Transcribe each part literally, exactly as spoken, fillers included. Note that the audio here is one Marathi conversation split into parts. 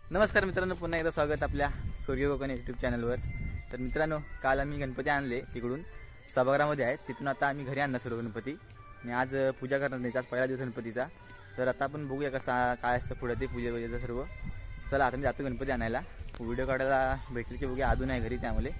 नमस्कार मित्रांनो, पुन्हा एकदा स्वागत आपल्या सूर्य कोकण यूट्यूब चॅनलवर। तर मित्रांनो, काल आम्ही गणपती आणले तिकडून सभागृहामध्ये आहेत, तिथून आता आम्ही घरी आणला सर्व गणपती आणि आज पूजा करणार नाही, आज पहिला दिवस गणपतीचा। तर आता आपण बघूया कसा काय असतं पुढे ते पूजे वगैरे सर्व। चला आता मी जातो गणपती आणायला, व्हिडिओ काढायला भेटले की बघूया, अजून आहे घरी त्यामुळे।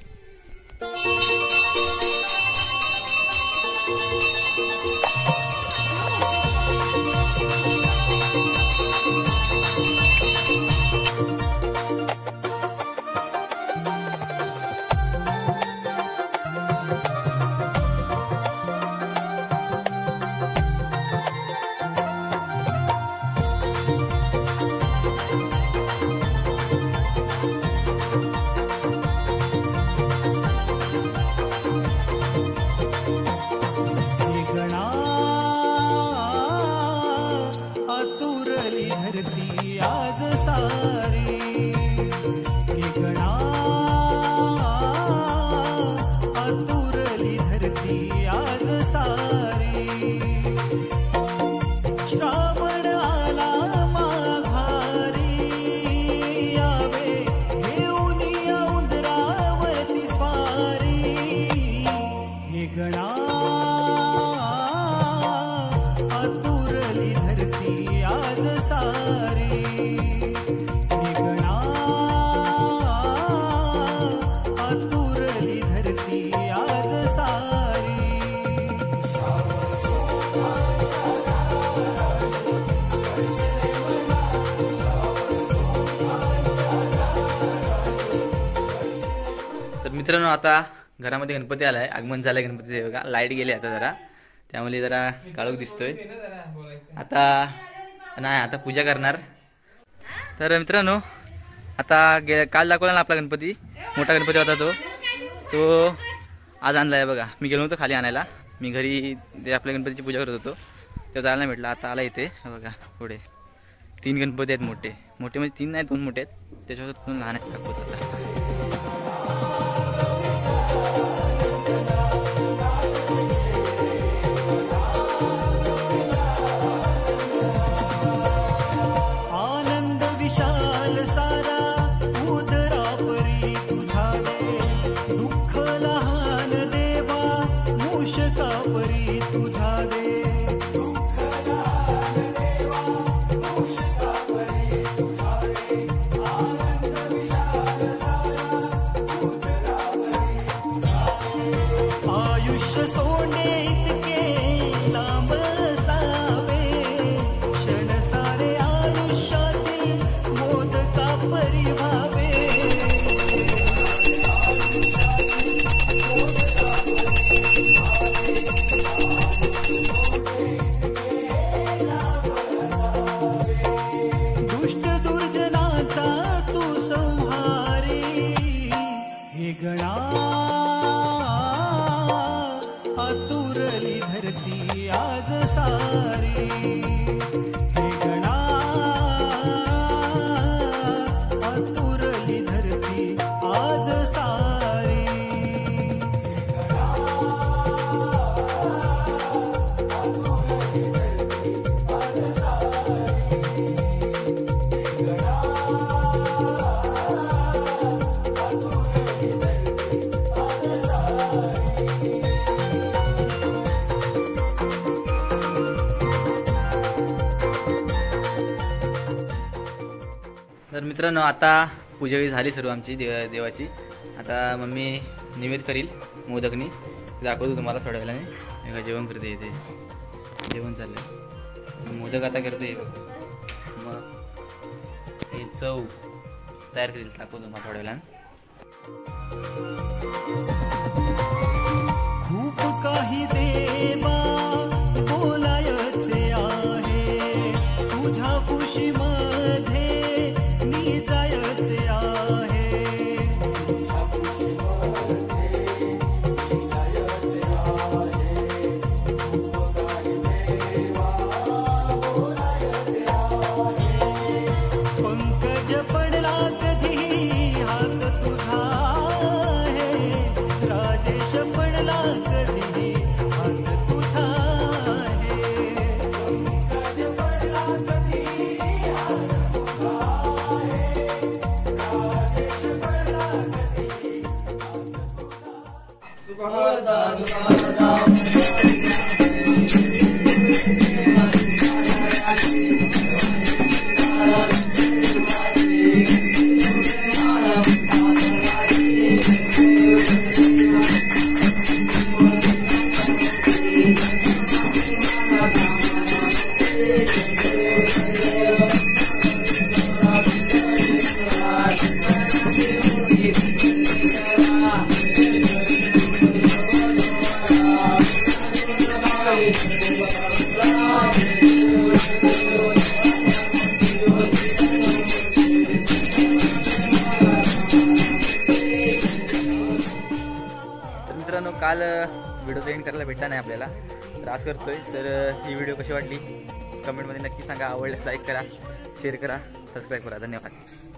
आज सारी हे गणा आतुरली धरती आज सारी। श्रावण आला माघारी यावे घेऊन या उंदरावरती स्वारी। हे गणा आतुरली धरती आज सारी। तर मित्रांनो, आता घरामध्ये गणपती आलाय, आगमन झालंय गणपतीचे बघा। लाईट गेली आता जरा, त्यामुळे जरा काळोख दिसतोय। आता नाही, आता पूजा करणार। तर मित्रांनो, आता काल दाखवला ना आपला गणपती, मोठा गणपती होता तो तो आज आणलाय बघा। मी गेलो होतो खाली आणायला, मी घरी आपल्या गणपतीची पूजा करत होतो तेव्हा जायला नाही भेटलं। आता आला इथे बघा, पुढे तीन गणपती आहेत, मोठे मोठे म्हणजे तीन नाही, दोन मोठे आहेत, त्याच्यावर दोन लहान आहेत दाखवत। आनंद विशाल सारा उदरा परी तुझा दे, दुःख लहान देवा मूषका परी तुझा दे। आयुष्य सोने इतके लांब सावे, क्षण सारे आयुष्यातील मोदका परी व्हावे। दुष्ट दुर्जनाचा तू संहारी। हे गणा आतुरली धरती आज सारी। हे गणा आतुरली धरती आज सारी। तर मित्रांनो, आता पूजा झाली सर्व आमची देव देवाची। आता मम्मी निवेद करील मोदकनी, दाखवतो तुम्हाला थोड्या वेळाने। एका जेवण करते, इथे जेवण चाललंय, मोदक आता करते। मग हे चव तयार करील, दाखवतो तुम्हाला थोड्या वेळाने। खूप काही देवा बोलायचे आहे, तुझ्या कुशीमध्ये मी जायचे आहे। पंकज पडला कधी हात तुझा आहे, मित्रांनो काल व्हिडिओ एंड करायला भेटला नाही आपल्याला, तर आज करतोय. तर ही व्हिडिओ कशी वाटली कमेंटमध्ये नक्की सांगा. आवडल्यास लाईक करा, शेअर करा, सबस्क्राईब करा. धन्यवाद.